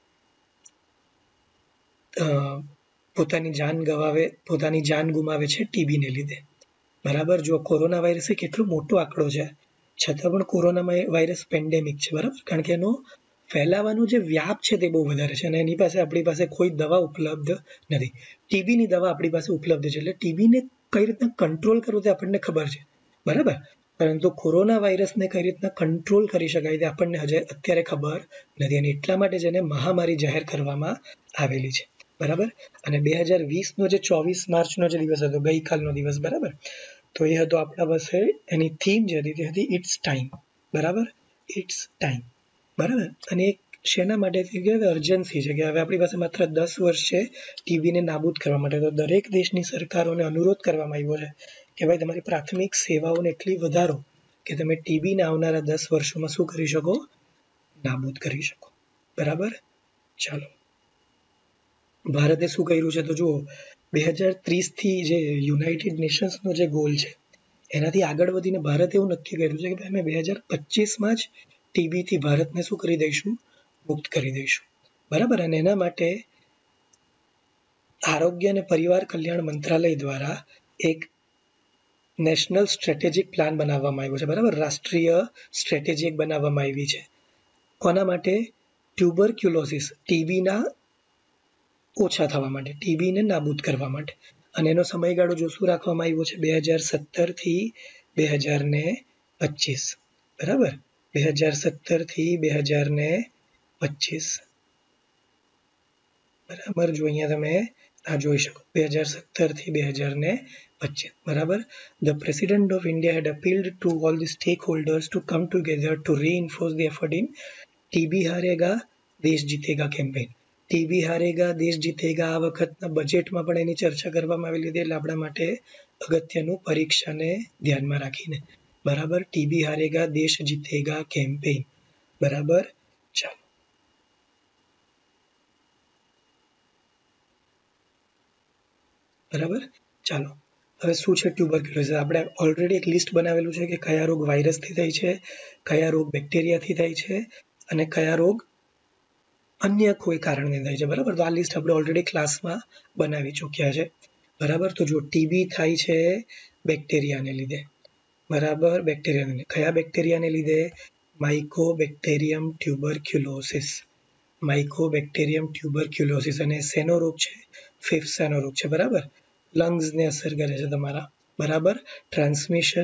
પોતાની જાન ગવાવે પોતાની જાન ગુમાવે છે ટીબીને લીધે, બરાબર. જો કોરોના વાયરસ એ કેટલો મોટો આંકડો છે, છતાં પણ કોરોના વાયરસ પેન્ડેમિક છે, બરાબર. કારણ કે એનો ફેલાવાનો જે વ્યાપ છે તે બહુ વધારે છે અને એની પાસે આપણી પાસે કોઈ દવા ઉપલબ્ધ નથી. ટીબીની દવા આપણી પાસે ઉપલબ્ધ છે, એટલે ટીબીને કઈ રીતના કંટ્રોલ કરવું તે આપણને ખબર છે, બરાબર. પરંતુ કોરોના વાયરસને કઈ રીતના કંટ્રોલ કરી શકાય તે આપણને હજે અત્યારે ખબર નથી, અને એટલા માટે જેને મહામારી જાહેર કરવામાં આવેલી છે, બરાબર. અને બે હજાર વીસનો જે ચોવીસ માર્ચનો જે દિવસ હતો, ગઈકાલનો દિવસ, બરાબર, તો એ હતો આપણા પાસે એની થીમ જે હતી તે હતી ઇટ્સ ટાઈમ, બરાબર, ઇટ્સ ટાઈમ, બરાબર. અને એક શેના માટે થઈ ગયા? અર્જન્સી છે કે હવે આપણી પાસે માત્ર દસ વર્ષ છે ટીબીને નાબૂદ કરવા માટે. તો દરેક દેશની સરકારોને અનુરોધ કરવામાં આવ્યો છે કે ભાઈ તમારી પ્રાથમિક સેવાઓને એટલી વધારો કે તમે ટીબીને આવનારા દસ વર્ષોમાં શું કરી શકો? નાબૂદ કરી શકો. બરાબર. ચાલો, ભારતે શું કર્યું છે તો જુઓ, બે હજાર ત્રીસ થી જે યુનાઇટેડ નેશન્સનો જે ગોલ છે એનાથી આગળ વધીને ભારતે એવું નક્કી કર્યું છે કે ભાઈ અમે બે હજાર પચીસમાં જ ટીબીથી ભારતને શું કરી દઈશું? મુક્ત કરી દઈશું. બરાબર. અને એના માટે આરોગ્ય અને પરિવાર કલ્યાણ મંત્રાલય દ્વારા એક નેશનલ સ્ટ્રેટેજિક પ્લાન બનાવવામાં આવ્યો છે. બરાબર. રાષ્ટ્રીય સ્ટ્રેટેજી એક બનાવવામાં આવી છે. કોના માટે? ટ્યુબરક્યુલોસિસ, ટીબીના ઓછા થવા માટે, ટીબીને નાબૂદ કરવા માટે. અને એનો સમયગાળો જો શું રાખવામાં આવ્યો છે? બે હજાર સત્તર થી બે હજાર ને પચીસ. બરાબર. બે હજાર સત્તર થી બે હજાર ને પચીસ. બરાબર. જો અહીંયા તમે આ જોઈ શકો, બે હજાર સત્તર થી બે હજાર ને પચીસ. બરાબર. The President of India had appealed to all the stakeholders to come together to reinforce the effort in TB Harega Desh Jeetega campaign. TB Harega Desh જીતેગા આ વખતના બજેટમાં પણ એની ચર્ચા કરવામાં આવેલી હતી. એટલે આપણા માટે અગત્યનું પરીક્ષાને ધ્યાનમાં રાખીને. બરાબર. TB Harega Desh Jeetega campaign. બરાબર. ચાલો, બરાબર. ચાલો, હવે શું છે ટ્યુબરક્યુલોસિસ? આપણે ઓલરેડી એક લિસ્ટ બનાવેલું છે કે કયા રોગ વાયરસથી થાય છે, કયા રોગ બેક્ટેરિયાથી થાય છે અને કયા રોગ અન્ય કોઈ કારણને થાય છે. બરાબર. તો આ લિસ્ટ આપણે ઓલરેડી ક્લાસમાં બનાવી ચૂક્યા છે. બરાબર. તો જો ટીબી થાય છે બેક્ટેરિયાને લીધે. બરાબર. બેક્ટેરિયાને લીધે. કયા બેક્ટેરિયાને લીધે? Mycobacterium tuberculosis. Mycobacterium tuberculosis. અને શેનો રોગ છે? ફેફસાનો રોગ છે. બરાબર. લંગ્સને અસર કરે છે તમારા. બરાબર. Transmission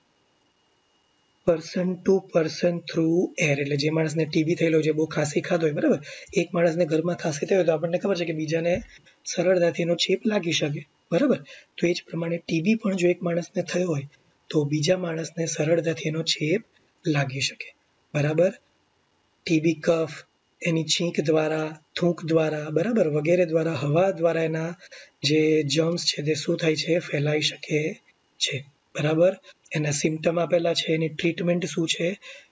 person to person through air. એટલે જે માણસને ટીબી થયેલો છે, બહુ ખાંસી ખાધો હોય, બરાબર, એક માણસને ઘરમાં ખાંસી થઈ હોય તો આપણને ખબર છે કે બીજાને સરળતાથી એનો ચેપ લાગી શકે. બરાબર. તો એ જ પ્રમાણે ટીબી પણ જો એક માણસને થયો હોય તો બીજા માણસને સરળતાથી એનો ચેપ લાગી શકે. બરાબર. ટીબી કફ એની છીંક દ્વારા, થૂંક દ્વારા, બરાબર, વગેરે દ્વારા, હવા દ્વારા એના જે જર્મ્સ છે તે શું થાય છે? ફેલાઈ શકે છે. બરાબર. એના સિમ્ટમ આપેલા છે. એની ટ્રીટમેન્ટ શું છે?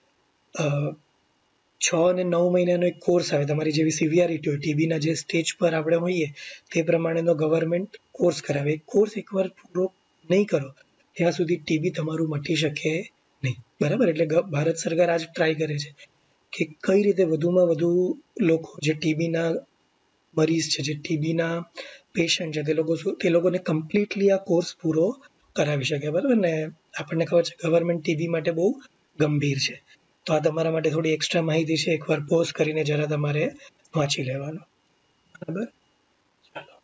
છ અને નવ મહિનાનો એક કોર્સ આવે. તમારી જેવી સિવિયરિટી હોય, ટીબીના જે સ્ટેજ પર આપણે હોઈએ તે પ્રમાણેનો ગવર્મેન્ટ કોર્સ કરાવે. એ કોર્સ એકવાર પૂરો નહીં કરો ત્યાં સુધી ટીબી તમારું મટી શકે નહીં. બરાબર. એટલે ભારત સરકાર આજ ટ્રાય કરે છે કે કઈ રીતે વધુમાં વધુ લોકો જે ટીબીના મરીઝ છે, જે ટીબીના પેશન્ટ છે, તે લોકો શું તે લોકોને કમ્પ્લીટલી આ કોર્સ પૂરો કરાવી શકે. બરાબર. ને આપણને ખબર છે ગવર્મેન્ટ ટીબી માટે બહુ ગંભીર છે. તો આ તમારા માટે થોડી એક્સ્ટ્રા માહિતી છે. એકવાર પોઝ કરીને જરા તમારે વાંચી લેવાનો. બરાબર. ચાલો,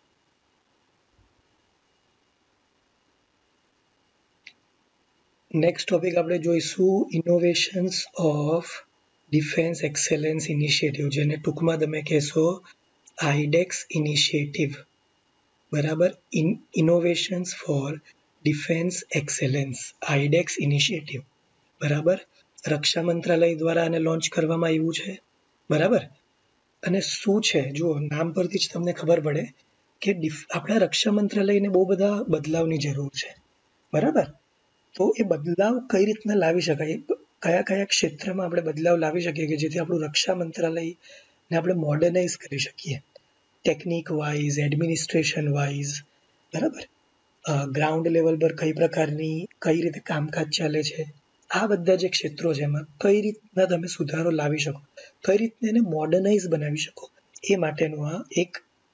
નેક્સ્ટ ટોપિક આપણે જોઈશું innovations of defence excellence initiative, જેને ટૂંકમાં તમે કહેશો આઈડેક્સ ઇનિશિયેટિવ. બરાબર. In innovations for defence excellence, iDEX initiative. બરાબર. રક્ષા મંત્રાલય દ્વારા આને લોન્ચ કરવામાં આવ્યું છે. બરાબર. અને શું છે? જુઓ, નામ પરથી જ તમને ખબર પડે કે આપણા રક્ષા મંત્રાલયને બહુ બધા બદલાવની જરૂર છે. બરાબર. તો એ બદલાવ કઈ રીતના લાવી શકાય? કયા કયા ક્ષેત્રમાં આપણે બદલાવ લાવી શકીએ કે જેથી આપણું રક્ષા મંત્રાલયને આપણે મોડર્નાઇઝ કરી શકીએ? Technique wise, administration wise. બરાબર. ગ્રાઉન્ડ લેવલ પર કઈ પ્રકારની કઈ રીતે કામકાજ ચાલે છે? આ બધા જે ક્ષેત્રો છે એમાં કઈ રીતના તમે સુધારો લાવી શકો, કઈ રીતના એને મોડર્નાઇઝ બનાવી શકો, એ માટેનું આ એક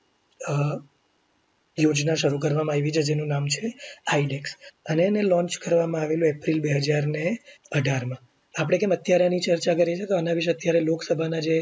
યોજના શરૂ કરવામાં આવી છે જેનું નામ છે આઈડેક્સ. અને એને લોન્ચ કરવામાં આવેલું એપ્રિલ બે હજાર ને અઢારમાં. આપણે કેમ અત્યારે આની ચર્ચા કરીએ છીએ તો આના વિશે અત્યારે લોકસભાના જે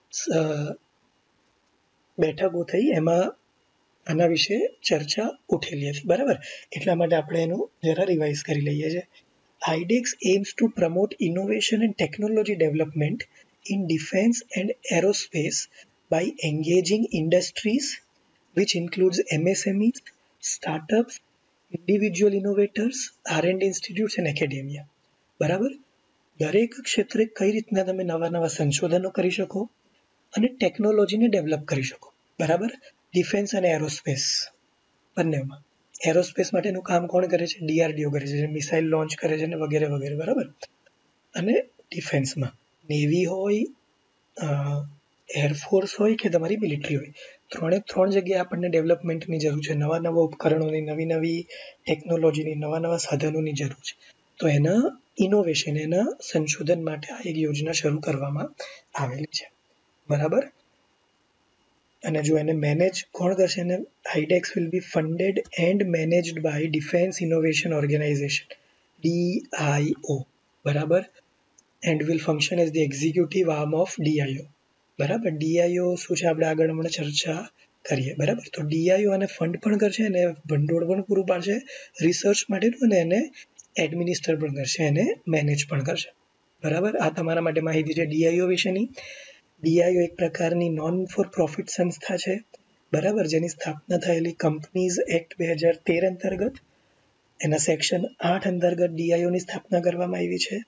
બેઠકો થઈ એમાં આના વિશે ચર્ચા ઉઠેલી હતી. બરાબર. એટલા માટે આપણે એનું જરા રિવાઇઝ કરી લઈએ છીએ. આઈડેક્સ aims to promote innovation and technology development in defense and aerospace by engaging industries which includes M S M Es, startups, individual innovators, R and D institutes and academia. બરાબર. દરેક ક્ષેત્રે કઈ રીતના તમે નવા નવા સંશોધનો કરી શકો, અને ટેકનોલોજીને ડેવલપ કરી શકો. બરાબર, ડિફેન્સ અને એરોસ્પેસ બંનેમાં. એરોસ્પેસ માટેનું કામ કોણ કરે છે? ડીઆરડીઓ કરે છે, મિસાઇલ લોન્ચ કરે છે અને વગેરે વગેરે. બરાબર. અને ડિફેન્સમાં નેવી હોય, એરફોર્સ હોય કે તમારી મિલિટરી હોય, ત્રણે ત્રણ જગ્યાએ આપણને ડેવલપમેન્ટની જરૂર છે. નવા નવા ઉપકરણોની, નવી નવી ટેકનોલોજીની, નવા નવા સાધનોની જરૂર છે. તો એના ઇનોવેશન, એના સંશોધન માટે આ એક યોજના શરૂ કરવામાં આવેલી છે. બરાબર. અને જો એને મેનેજ કોણ કરશે? એને iDEX will be funded and managed by defence innovation organisation, DIO. બરાબર. And will function as the executive arm of DIO. બરાબર. ડીઆઈઓ શું છે આપણે આગળ હમણાં ચર્ચા કરીએ. બરાબર. તો ડીઆઈઓ આને ફંડ પણ કરશે અને ભંડોળ પણ પૂરું પાડશે રિસર્ચ માટેનું, અને એને એડમિનિસ્ટર પણ કરશે, એને મેનેજ પણ કરશે. બરાબર. આ તમારા માટે માહિતી છે ડીઆઈઓ વિશેની. ડીઆઈઓ એક પ્રકારની નોન ફોર પ્રોફિટ સંસ્થા છે. બરાબર, જેની સ્થાપના થયેલી કંપનીઝ એક્ટ બે હજાર તેર અંતર્ગત, એના સેક્શન આઠ અંતર્ગત ડીઆઈઓની સ્થાપના કરવામાં આવી છે.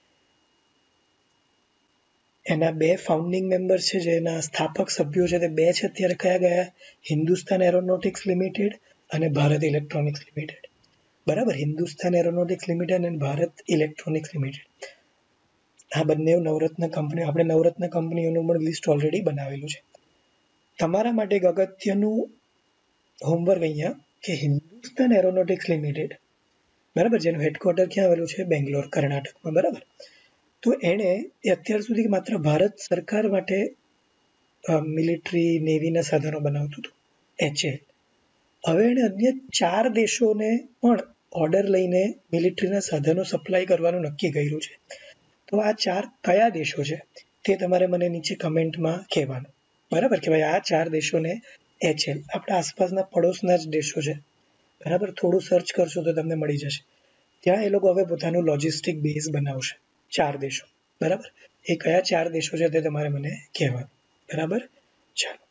એના બે ફાઉન્ડિંગ મેમ્બર્સ છે, જેના સ્થાપક સભ્યો છે તે બે છે અત્યારે. કયા ગયા? હિન્દુસ્તાન એરોનોટિક્સ લિમિટેડ અને ભારત ઇલેક્ટ્રોનિક્સ લિમિટેડ. બરાબર. હિન્દુસ્તાન એરોનોટિક્સ લિમિટેડ અને ભારત ઇલેક્ટ્રોનિક્સ લિમિટેડ, આ બંને નવરત્ન કંપનીઓ. આપણે નવરત્ન કંપનીઓનું પણ લિસ્ટ ઓલરેડી બનાવેલું છે. તમારા માટે એક અગત્યનું હોમવર્ક અહીંયા કે હિન્દુસ્તાન એરોનોટિક્સ લિમિટેડ, બરાબર, જેનું હેડક્વાર્ટર ક્યાં આવેલું છે? બેંગ્લોર, કર્ણાટકમાં. બરાબર. તો એણે અત્યાર સુધી માત્ર ભારત સરકાર માટે મિલિટરી નેવીના સાધનો બનાવતું હતું, એચએલ. હવે એણે અન્ય ચાર દેશોને પણ ઓર્ડર લઈને મિલિટરીના સાધનો સપ્લાય કરવાનું નક્કી કર્યું છે. તો આ ચાર કયા દેશો છે તે તમારે મને નીચે કમેન્ટમાં કહેવાનું. બરાબર, કે ભાઈ આ ચાર દેશોને એચએલ, આપણા આસપાસના પડોશના જ દેશો છે. બરાબર. થોડું સર્ચ કરશો તો તમને મળી જશે. ત્યાં એ લોકો હવે પોતાનું લોજિસ્ટિક બેઝ બનાવશે, ચાર દેશો. બરાબર. એ કયા ચાર દેશો છે તે તમારે મને કહેવાનું. બરાબર. ચાલો,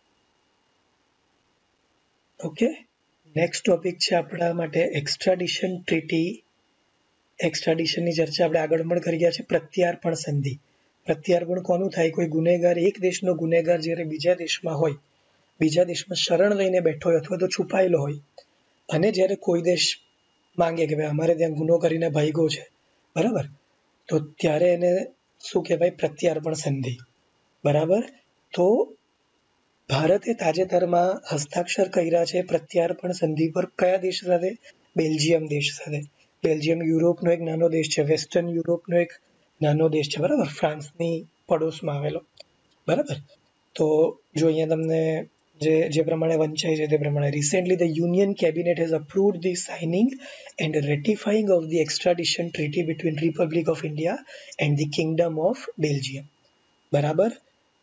ઓકે. નેક્સ્ટ ટોપિક છે આપણા માટે એક્સ્ટ્રાડિશન ટ્રીટી. એક્સ્ટ્રાડિશનની ચર્ચા આપણે આગળ પણ કરી ગયા છે. પ્રત્યાર્પણ સંધિ. પ્રત્યાર્પણ કોનું થાય? કોઈ ગુનેગાર, એક દેશનો ગુનેગાર જ્યારે બીજા દેશમાં હોય, બીજા દેશમાં શરણ લઈને બેઠો હોય અથવા તો છુપાયેલો હોય, અને જ્યારે કોઈ દેશ માંગે કે ભાઈ અમારે ત્યાં ગુનો કરીને ભાગ્યો છે, બરાબર, તો ત્યારે એને શું કહેવાય? પ્રત્યાર્પણ સંધિ. બરાબર. તો ભારતે તાજેતરમાં હસ્તાક્ષર કર્યા છે પ્રત્યાર્પણ સંધિ પર. કયા દેશ સાથે? બેલ્જિયમ દેશ સાથે. બેલ્જિયમ યુરોપનો એક નાનો દેશ છે, વેસ્ટર્ન યુરોપનો એક નાનો દેશ છે. બરાબર, ફ્રાન્સની પડોશમાં આવેલો. બરાબર. તો જો અહીંયા તમને જે જે પ્રમાણે વંચાય છે તે પ્રમાણે, recently the union cabinet has approved the signing and ratifying of the extradition treaty between republic of India and the kingdom of Belgium. બરાબર.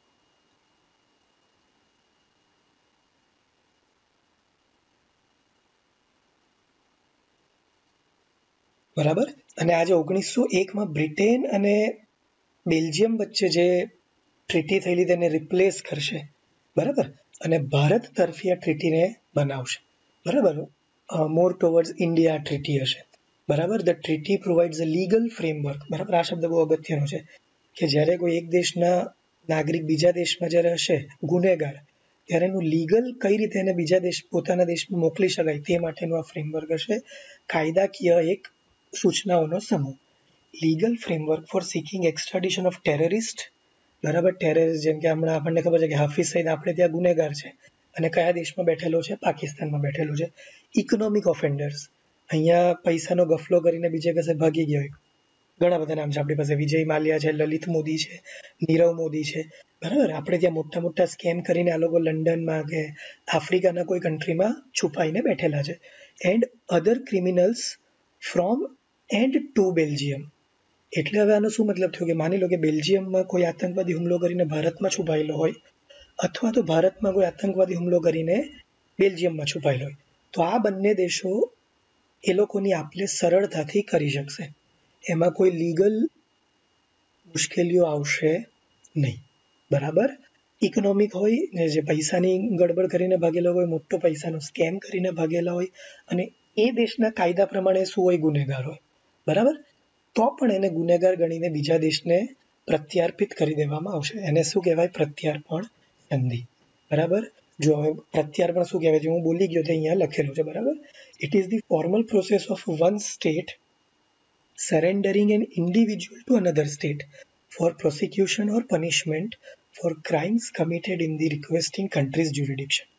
બરાબર. અને આજે ઓગણીસો એકમાં બ્રિટેન અને બેલ્જિયમ વચ્ચે જે ટ્રીટી થયેલી તેને રિપ્લેસ કરશે. બરાબર. અને ભારત તરફી આ ટ્રીટીને બનાવશે. બરાબર. મોર ટુવર્ડ્સ ઇન્ડિયા ટ્રીટી હશે. બરાબર. The treaty provides a legal framework. બરાબર. આ શબ્દ બહુ અગત્યનો છે કે જ્યારે કોઈ એક દેશના નાગરિક બીજા દેશમાં જ્યારે હશે ગુનેગાર, ત્યારે એનું લીગલ કઈ રીતે એને બીજા દેશ, પોતાના દેશમાં મોકલી શકાય તે માટેનું આ ફ્રેમવર્ક હશે. કાયદાકીય એક સૂચનાઓનો સમૂહ. Legal framework for seeking extradition of terrorist. બરાબર. ટેરરિસ્ટ, જેમ કે હમણાં આપણને ખબર છે કે હાફિઝ સઈદ આપણે ત્યાં ગુનેગાર છે અને કયા દેશમાં બેઠેલો છે? પાકિસ્તાનમાં બેઠેલો છે. ઇકોનોમિક ઓફેન્ડર્સ, અહીંયા પૈસાનો ગફલો કરીને બીજે કશે ભાગી ગયો હોય. ઘણા બધા નામ છે આપણી પાસે. વિજય માલ્યા છે, લલિત મોદી છે, નીરવ મોદી છે. બરાબર. આપણે ત્યાં મોટા મોટા સ્કેમ કરીને આ લોકો લંડનમાં કે આફ્રિકાના કોઈ કન્ટ્રીમાં છુપાઈને બેઠેલા છે. And other criminals from and to Belgium. એટલે હવે આનો શું મતલબ થયો કે માની લો કે બેલ્જિયમમાં કોઈ આતંકવાદી હુમલો કરીને ભારતમાં છુપાયેલો હોય, અથવા તો ભારતમાં કોઈ આતંકવાદી હુમલો કરીને બેલ્જિયમમાં છુપાયેલો હોય, તો આ બંને દેશો એ લોકોની આપલે સરળતાથી કરી શકશે. એમાં કોઈ લીગલ મુશ્કેલીઓ આવશે નહીં. બરાબર. ઇકોનોમિક હોય ને, જે પૈસાની ગડબડ કરીને ભાગેલા હોય, મોટો પૈસાનો સ્કેમ કરીને ભાગેલા હોય, અને એ દેશના કાયદા પ્રમાણે શું હોય? ગુનેગાર હોય. બરાબર. તો પણ એને ગુનેગાર ગણીને બીજા દેશને પ્રત્યાર્પિત કરી દેવામાં આવશે. એને શું કહેવાય? પ્રત્યાર્પણ સંધિ. બરાબર. જો હવે પ્રત્યાર્પણ શું કહેવાય છે હું બોલી ગયો તો અહીંયા લખેલું છે. બરાબર. It is the formal process of one state surrendering an individual to another state for prosecution or punishment for crimes committed in the requesting country's jurisdiction.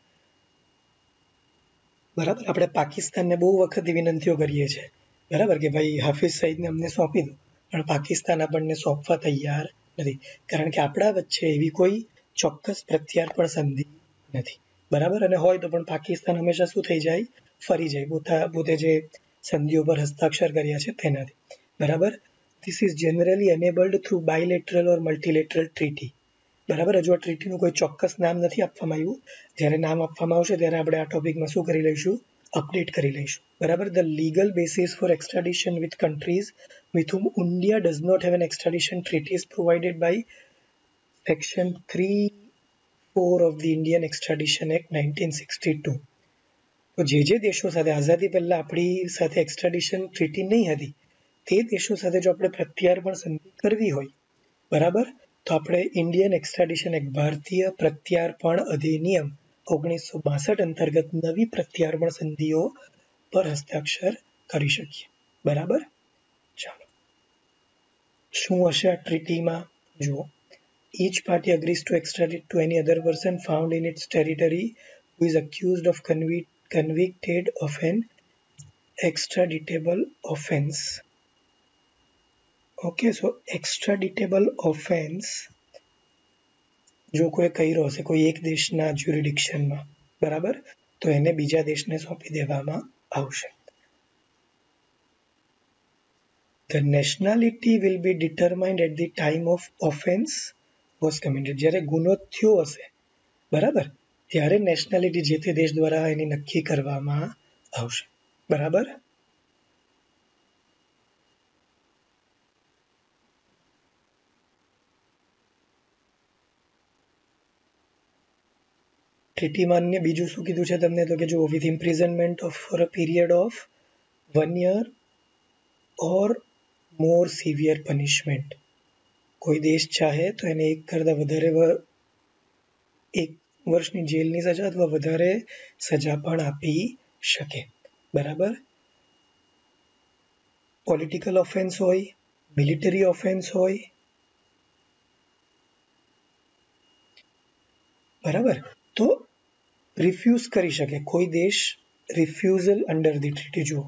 બરાબર. આપણે પાકિસ્તાનને બહુ વખત વિનંતીઓ કરીએ છીએ, બરાબર, કે ભાઈ હાફિઝ સઈદને અમને સોંપી દો, પણ પાકિસ્તાન આપણને સોંપવા તૈયાર નથી, કારણ કે આપણા વચ્ચે એવી કોઈ ચોક્કસ પ્રત્યાર્પણ સંધિ નથી. બરાબર. અને હોય તો પણ પાકિસ્તાન હંમેશા શું થઈ જાય? ફરી જાય પોતા પોતે જે સંધિઓ પર હસ્તાક્ષર કર્યા છે તેનાથી. બરાબર. This is generally enabled through bilateral or multilateral treaty. બરાબર. હજુ આ ટ્રીટીનું કોઈ ચોક્કસ નામ નથી આપવામાં આવ્યું. જ્યારે નામ આપવામાં આવશે ત્યારે આપણે આ ટોપિકમાં શું કરી લઈશું? અપડેટ કરી લઈશું. બરાબર. The legal basis for extradition with countries with whom India does not have an extradition treaty is provided by section three four of the Indian Extradition Act nineteen sixty-two. તો જે જે દેશો સાથે આઝાદી પહેલા આપણી સાથે એક્સ્ટ્રાડિશન ટ્રીટી નહીં હતી તે દેશો સાથે જો આપણે પ્રત્યાર્પણ સંધિ કરવી હોય, બરાબર, તો આપણે ઇન્ડિયન એક્સ્ટ્રાડિશન એક્ટ ભારતીય પ્રત્યાર્પણ અધિનિયમ ઓગણીસો બાસઠ અંતર્ગત નવી પ્રત્યાર્પણ સંધિઓ પર હસ્તાક્ષર કરી શકીએ. બરાબર. ચાલો, શું હશે આ ટ્રીટીમાં? જુઓ, each party agrees to extradite to any other person found in its territory who is accused of convict, convicted of an extraditable offense. Okay, so extraditable offense જો કોઈ કર્યો હશે કોઈ એક દેશના જ્યુરિડિક્શનમાં, બરાબર, તો એને બીજા દેશને સોંપી દેવામાં આવશે. The nationality will be determined at the time of offense was committed. જ્યારે ગુનો થયો હશે, બરાબર, ત્યારે નેશનાલિટી જે તે દેશ દ્વારા એની નક્કી કરવામાં આવશે. બરાબર. ટ્રીટીમાં અન્ય બીજું શું કીધું છે તમને? તો કે જો with imprisonment of for a period of one year or more severe punishment. કોઈ દેશ ચાહે તો એને એક કરતાં વધારે એક વર્ષની જેલની સજા અથવા વધારે સજા પણ આપી શકે. બરાબર. પોલિટિકલ ઓફેન્સ હોય, મિલિટરી ઓફેન્સ હોય, બરાબર, તો રિફ્યુઝ કરી શકે કોઈ દેશ. Refusal under the treaty. જુઓ,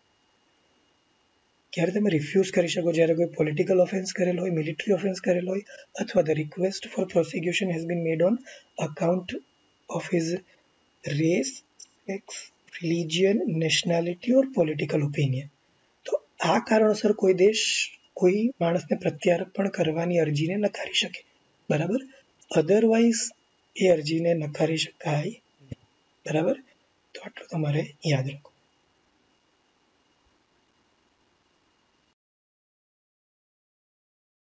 ક્યારે તમે રિફ્યુઝ કરી શકો? જ્યારે કોઈ પોલિટિકલ ઓફેન્સ કરેલો હોય, મિલિટરી ઓફેન્સ કરેલો હોય, અથવા the request for prosecution has been made on account of his race, sex, religion, nationality or political opinion. તો આ કારણોસર કોઈ દેશ કોઈ માણસને પ્રત્યાર્પણ કરવાની અરજીને નકારી શકે. બરાબર. અધરવાઇઝ એ અરજીને નકારી શકાય નહીં. બરાબર. તો આટલું તમારે યાદ રાખો.